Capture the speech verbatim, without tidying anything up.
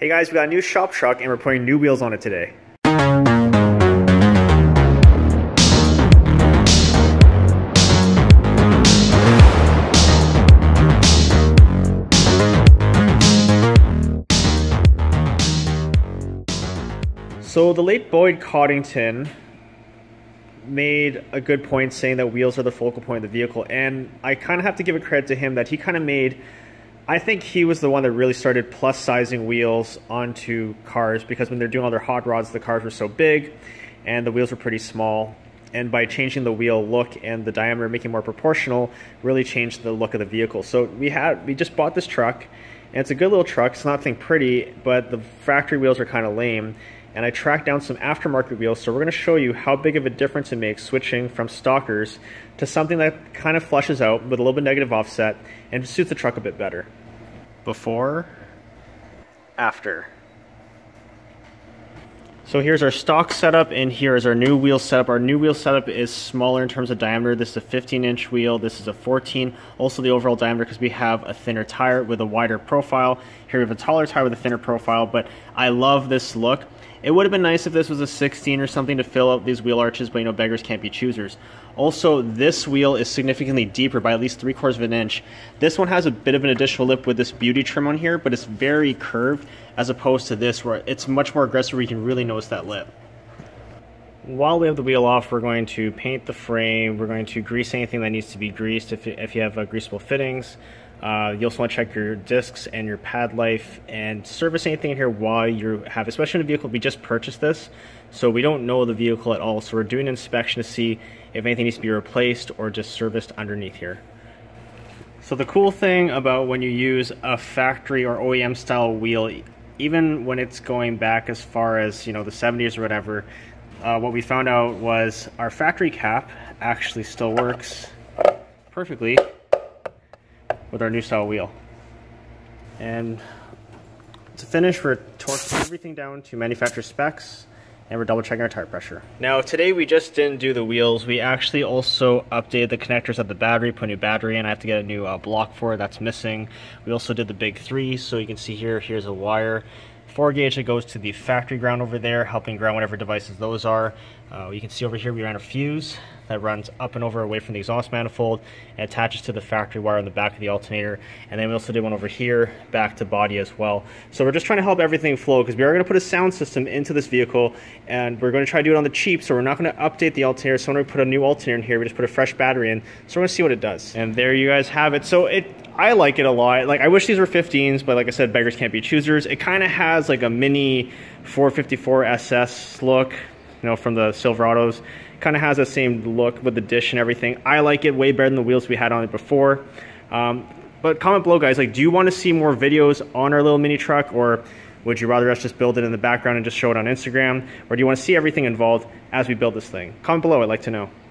Hey guys, we got a new shop truck and we're putting new wheels on it today. So the late Boyd Coddington made a good point saying that wheels are the focal point of the vehicle, and I kind of have to give a credit to him that he kind of made, I think he was the one that really started plus sizing wheels onto cars, because when they're doing all their hot rods, the cars were so big and the wheels were pretty small, and by changing the wheel look and the diameter, making it more proportional, really changed the look of the vehicle. So we had we just bought this truck, and it's a good little truck. It's nothing pretty, but the factory wheels are kind of lame. And I tracked down some aftermarket wheels, so we're going to show you how big of a difference it makes switching from stockers to something that kind of flushes out with a little bit negative offset and suits the truck a bit better. Before, after. So here's our stock setup, and here is our new wheel setup. Our new wheel setup is smaller in terms of diameter. This is a fifteen inch wheel, this is a fourteen. Also the overall diameter, because we have a thinner tire with a wider profile. Here we have a taller tire with a thinner profile, but I love this look. It would have been nice if this was a sixteen or something to fill out these wheel arches, but you know, beggars can't be choosers. Also, this wheel is significantly deeper by at least three quarters of an inch. This one has a bit of an additional lip with this beauty trim on here, but it's very curved as opposed to this where it's much more aggressive where you can really notice that lip. While we have the wheel off, we're going to paint the frame, we're going to grease anything that needs to be greased if, if you have uh, greasable fittings. Uh, you also want to check your discs and your pad life and service anything in here while you have, especially in a vehicle. We just purchased this, so we don't know the vehicle at all. So we're doing an inspection to see if anything needs to be replaced or just serviced underneath here. So the cool thing about when you use a factory or O E M style wheel, even when it's going back as far as, you know, the seventies or whatever, uh, what we found out was our factory cap actually still works perfectly with our new style wheel. And to finish, we're torquing everything down to manufacturer specs, and we're double checking our tire pressure. Now today we just didn't do the wheels, we actually also updated the connectors of the battery, put a new battery in. I have to get a new uh, block for it, that's missing. We also did the big three, so you can see here, here's a wire, four gauge that goes to the factory ground over there, helping ground whatever devices those are. Uh, you can see over here we ran a fuse that runs up and over away from the exhaust manifold and attaches to the factory wire on the back of the alternator. And then we also did one over here back to body as well. So we're just trying to help everything flow, because we are going to put a sound system into this vehicle, and we're going to try to do it on the cheap, so we're not going to update the alternator. So when we put a new alternator in here, we just put a fresh battery in. So we're going to see what it does. And there you guys have it. So it I like it a lot. Like, I wish these were fifteens, but like I said, beggars can't be choosers. It kind of has like a mini four fifty-four S S look, you know, from the Silverados. Kind of has the same look with the dish and everything. I like it way better than the wheels we had on it before. Um, but comment below, guys, like, do you want to see more videos on our little mini truck, or would you rather us just build it in the background and just show it on Instagram, or do you want to see everything involved as we build this thing? Comment below, I'd like to know.